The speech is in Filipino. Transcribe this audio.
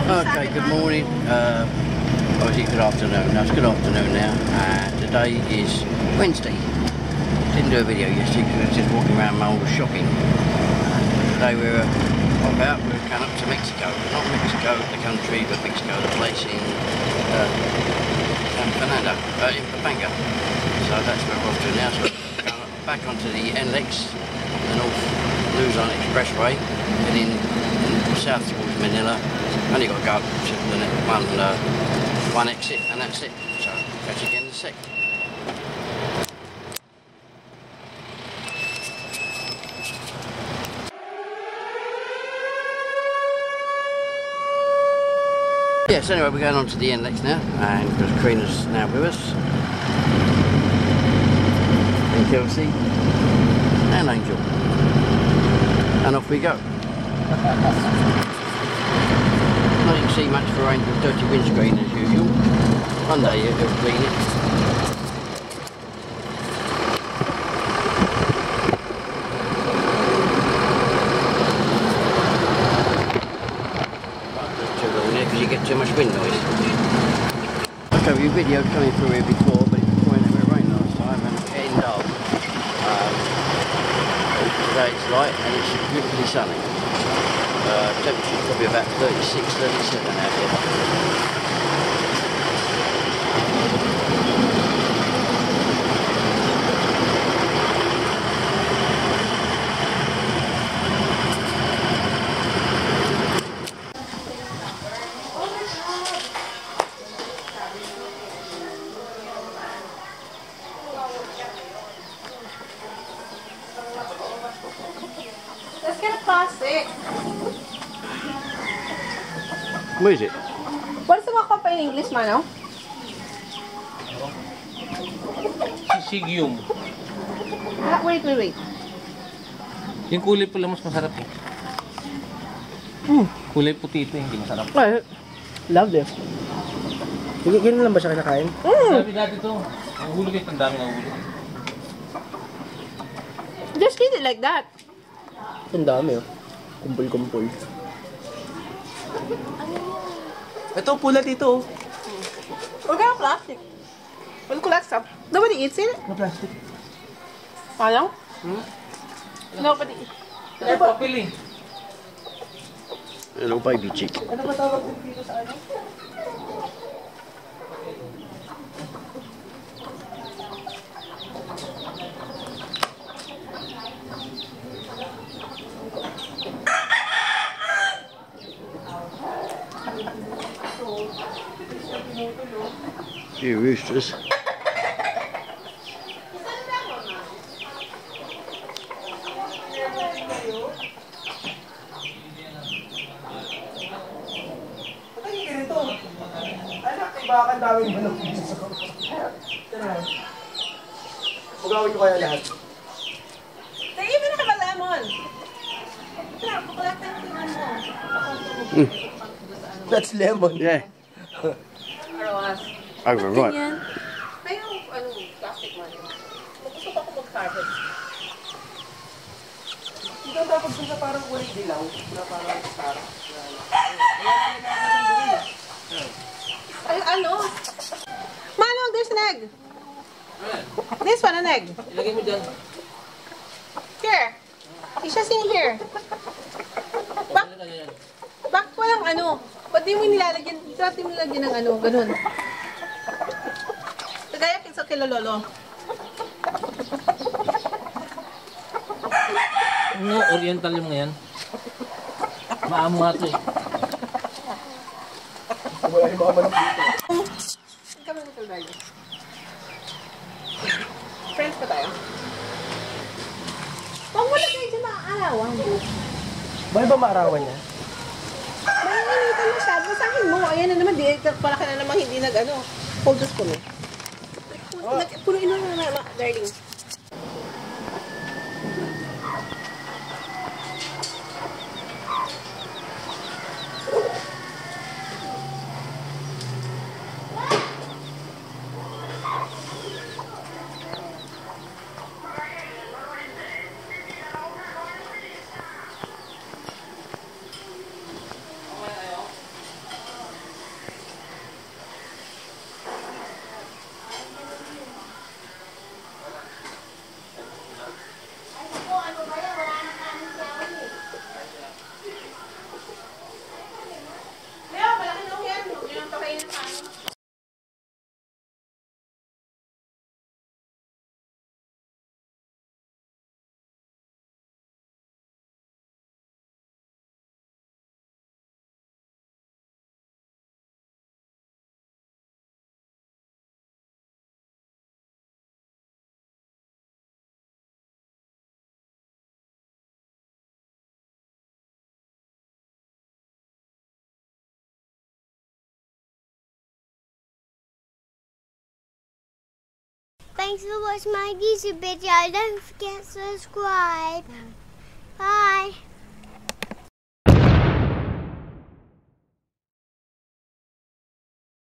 Okay, good morning. Obviously good afternoon. No, it's good afternoon now. Today is Wednesday. Didn't do a video yesterday because I was just walking around Malta shopping. Today we're going up to Mexico. Not Mexico the country, but Mexico the place in San Fernando, in Pampanga. So that's where we're off to now. So we're going back onto the NLEX, the North Luzon Expressway, heading south towards Manila. Only got to go up to the next one exit and that's it. So catch you again in a sec. Yes, anyway, we're going on to the NLEX now, and because Karina's now with us, and Kelsey, and Angel, and off we go. Not you can see much for Angel's dirty windscreen as usual. One day he'll clean it. Because you get too much wind noise. Okay, your video coming through here before, but it was pouring a bit of rain last time, and end up. Today it's light and it's beautifully sunny. Temperature's probably about 36, 37 out here. Let's get a plastic. What is it? What's the makapa in English, Mano? Sisigyum. Wait. Yung kulay pala mas masarap eh. Kulay puti ito, hindi masarap. Ay, love this. Ganyan lang ba siya kinakain? Sabi dati ito, ang hulog ito, ang dami ng hulog. Just eat it like that. Ang dami oh. Kumpul-kumpul. Ito, pula dito oh. What kind of plastic? What collect stuff? Nobody eats it? Ano plastic? Alam? Nobody eats. Ay, papili. Hello baby chick. Ano ba tawag dito sa ano? Few roosters. Bakit daming manok dito? Pagawin ko kaya lahat. They even have a lemon. That's lemon. Yeah. Arawas. Over right. Ay, plastic man. Gusto ko mag-carpet. Ito dapat sa parang kulay dilaw. Na parang star. Ay, ano? Manong, there's an egg. This one, an egg. Ilagay mo dyan. Here. It's just in here. Bakit walang ano? Ba't di mo nilalagyan? Ba't di mo nilalagyan ng ano? Ganun. Kagaya kinsa kila lolo. No, oriental yung ngayon. Maamo nga ito eh. Wala yung mga manok dito. Kami ng kalbayo. Friends pa tayo. Pag wala kayo dyan maaarawan. Bakit ba maarawan niya? Mainitan mo siya. Basahin mo. Ayan na naman. Para ka na naman hindi nag-ano. Hold us po mo. Punuin mo na darling. Thanks for watching my YouTube video. Don't forget to subscribe. Bye.